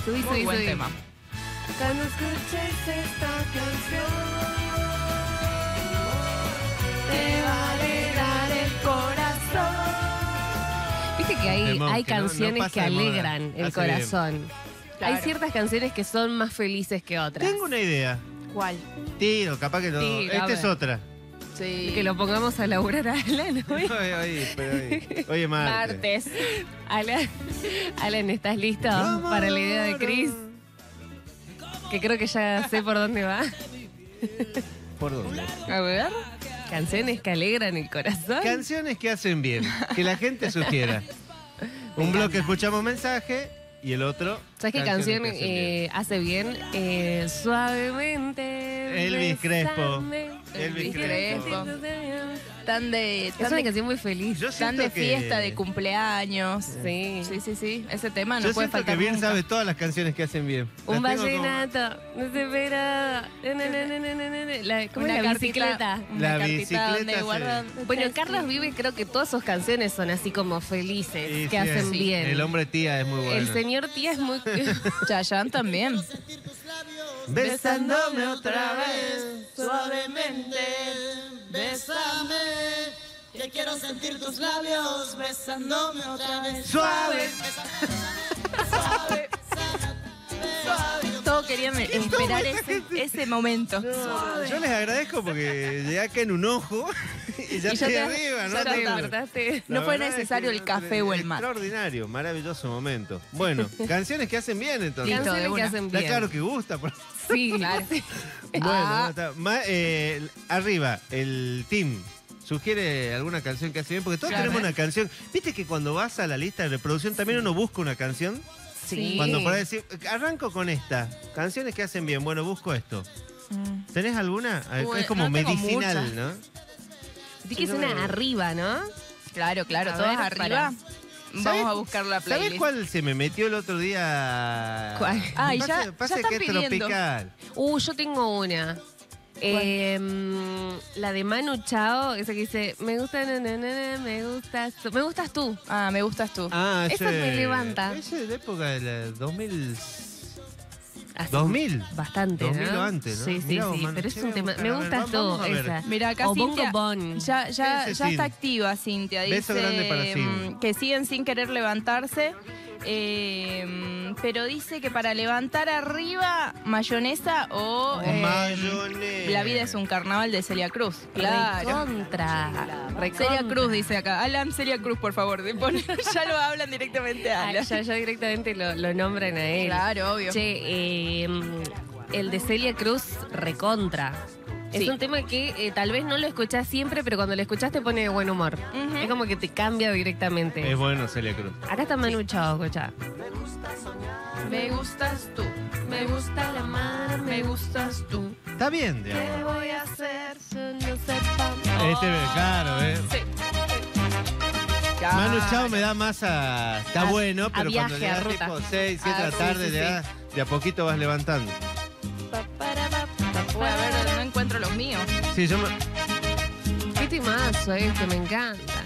Subí, Muy buen tema. Cuando escuches esta canción, te va a alegrar el corazón. Viste que hay que no canciones pasa que de moda. alegran el Hace corazón. Claro. Hay ciertas canciones que son más felices que otras. Tengo una idea. ¿Cuál? Tiro, capaz que no. Tiro, a Esta es ver. otra. Sí. Que lo pongamos a laburar a Alan hoy. Hoy es martes. Martes. Alan, ¿estás listo para la idea de Chris? Que creo que ya sé por dónde va. ¿Por dónde? A ver. Canciones que alegran el corazón. Canciones que hacen bien. Que la gente sugiera. Un bloque escuchamos mensaje y el otro. ¿Sabes qué canción hace bien? Suavemente. Elvis Crespo. bésame. Elvis Crespo. Tan de... Es una canción muy feliz. Yo Tan siento de que- fiesta, de cumpleaños. Sí. Sí. Ese tema no Yo puede siento que faltar bien nunca. sabe todas las canciones que hacen bien. Un Las tengo vallenato desesperado. ¿Cómo es Una la cartita, bicicleta? una La cartita bicicleta, donde sí. guardan- Bueno, Carlos Vive, creo que todas sus canciones son así como felices, Sí, que sí, hacen sí. bien. El hombre tía es muy bueno. El señor tía es muy... Chayanne también. Besándome otra vez. Suavemente, bésame. Que quiero sentir tus labios besándome otra vez. Suave. Suave. Todos querían esperar ese momento. Yo les agradezco porque llegué acá en un ojo y ya Y ya estoy te- arriba, ¿no? Ya te está. despertaste. La No fue verdad es necesario que el café o el mate. Extraordinario, maravilloso momento. Bueno, canciones que hacen bien entonces. Listo, de Canciones que una. hacen Está bien. claro que gusta. Sí, Claro. Bueno, está. Arriba, el team. ¿Sugiere alguna canción que hace bien? Porque todos Claro. tenemos una canción. ¿Viste que cuando vas a la lista de reproducción también uno busca una canción? Sí. Cuando por ahí decir, arranco con esta. Canciones que hacen bien. Bueno, busco esto. ¿Tenés alguna? Bueno, Es como no tengo medicinal, muchas. ¿no? Tiene que ser una arriba, ¿no? Claro, A todas ver, arriba. para. Vamos ¿Sabés- a buscar la ¿Sabés playlist. cuál se me metió el otro día? ¿Cuál? Ay, Pasa- ya pasa están que es pidiendo. tropical. Yo tengo una. La de Manu Chao, esa que dice, me gusta, me gustas tú. Ah, me gustas tú. Ah, Eso me levanta. Ese es de época de la 2000. Hace 2000. Bastante, 2000 ¿no? o antes, ¿no? Sí, sí, Mirá vos, sí, Manu, pero es che, un tema. vamos a Me ver, gustas tú, vamos a ver. esa. Mira, acá O Bongo Cintia Bon. ya Ese sí. está activa, Cintia. Beso Dice grande para Cintia. que siguen sin querer levantarse. Pero dice que para levantar arriba, mayonesa o Mayonesa. La vida es un carnaval de Celia Cruz. Claro. Recontra. Celia Cruz dice acá. Alan, Celia Cruz, por favor. Ya lo hablan directamente a Ah, Alan. ya directamente lo nombran a él. Claro, obvio. Che, el de Celia Cruz, recontra. Es Sí. un tema que tal vez no lo escuchás siempre, pero cuando lo escuchás te pone de buen humor. Ujú. Es como que te cambia directamente. Es bueno Celia Cruz. Acá está Manu Chao, escuchá. Me gustas tú. Me gusta la mar, Me gustas tú. Está bien, ¿Qué digamos. voy a hacer? Yo no sepa. Claro, ¿eh? Sí. Manu Chao me da más a... Está bueno, a pero cuando viaje, le a das ruta. tipo 6, 7 de la Sí, tarde, sí, le das, de a poquito vas levantando. Uy, a ver, no encuentro los míos. Sí, yo me... Qué temazo este, me encanta.